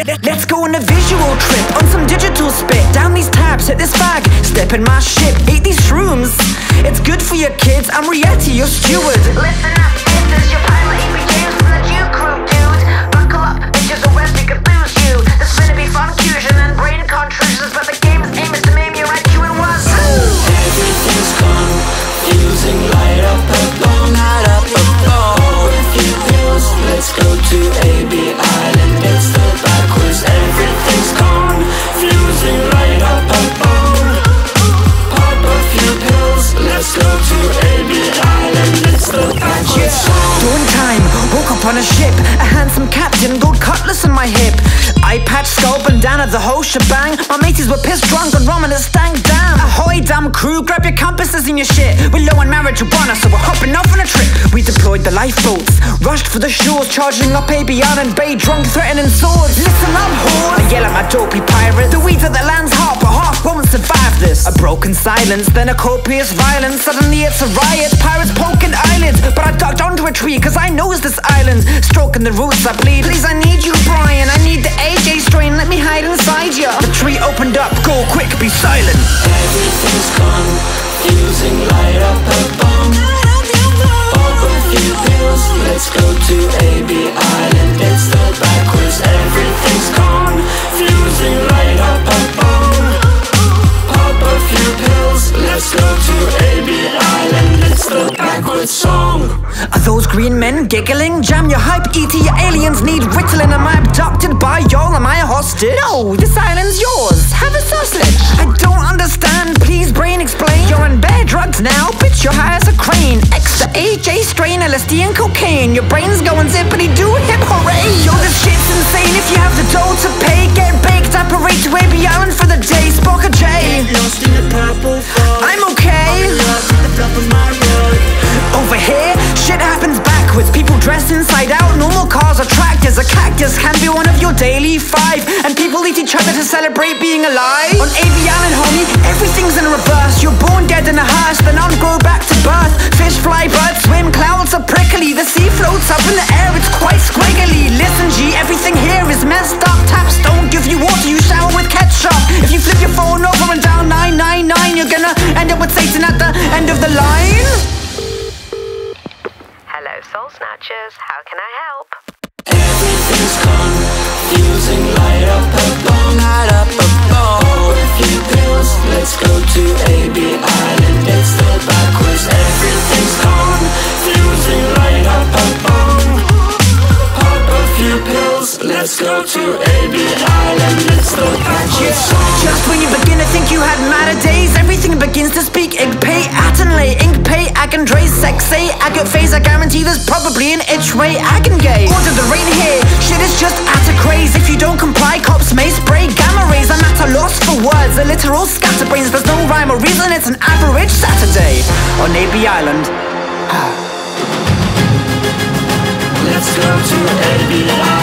Let's go on a visual trip, on some digital spit. Down these tabs, hit this bag, step in my ship. Eat these shrooms, it's good for your kids. I'm Rieti, your steward. Listen up, this is your pilot, Avery James from the Jew crew, dude. Buckle up, bitches, or else we could lose you. There's gonna be fun fusion and brain contritions, but the game's aim is to maim your IQ in one. Everything's confusing, light up a bomb, light up a bomb. A few pills, let's go to AB Island. It's the backwards. Everything's confusing, light up a bomb. Pop a few pills, let's go to AB Island. It's the backwards. Dawn time, woke up on a ship. A handsome captain, gold cutlass on my hip. Eye patch, skull, bandana, the whole shebang. My mateys were pissed drunk on rum and it stank. Damn, ahoy damn crew, grab your compasses and your shit. We're low on marijuana, so we're hopping off on a trip. We deployed the lifeboats, rushed for the shores, charging up AB Island Bay, drunk, threatening swords. Listen up, whore, I yell at my dopey pirate. The weeds at the land's heart, but half won't survive this. A broken silence, then a copious violence. Suddenly it's a riot, pirates poking eyelids. But I ducked onto a tree, cause I knows this island. Stroking the roots, I plead, please I need you, Brian. I need the AJ strain, let me hide inside ya. The tree opened up, go quick, be silent. Everything's confusing, light up a bomb. Pop a few pills, let's go to AB Island. It's the backwards. Everything's confusing, light up a bomb. Pop a few pills, let's go to AB Island. It's the backwards song. Are those green men giggling? Jam your hype, E.T. Your aliens need Ritalin. Am I abducted by y'all? Am I a hostage? No, this island's yours. Have a sausage. I don't understand. Please, brain, explain. You're on bear drugs now. Bitch, you're high as a crane. Extra AJ strain, LSD and cocaine. Your brain's going zippity doo hip hooray. Yo, this shit's insane. If you have the dough to pay, get baked, operate to AB Island for the day. Spock a J. Lost in the purple fog. I'm okay. Over here, shit happens backwards. People dress inside out, normal cars are tractors. A cactus can be one of your daily five. And people eat each other to celebrate being alive. On AB Island, homie, everything's in reverse. You're born dead in a hearse, then on go back to birth. Fish fly, birds swim, clouds are prickly. The sea floats up in the air, it's quite squiggly. Listen G, everything here is messed up. Taps don't give you water, you shower with ketchup. If you flip your phone over and down 999, you're gonna end up with Satan at the end of the line. Hello, Soul Snatchers, how can I help? Everything's confusing, light up a bomb, light up a bomb. Pop a few pills, let's go to AB Island. It's the backwards. Everything's confusing, light up a bomb. Pop a few pills, let's go to AB Island. It's the backwards. Just when you begin to think you had madder days, everything begins to speak. Ink pay, Atenley, ink pay, Agandre, sexy, agate phase. I guarantee there's probably an itch way, Agangay. Order the rain here, shit is just at a craze. If you don't comply, cops may spray gamma rays. I'm at a loss for words, a literal scatterbrains. There's no rhyme or reason, it's an average Saturday on AB Island. Let's go to AB Island.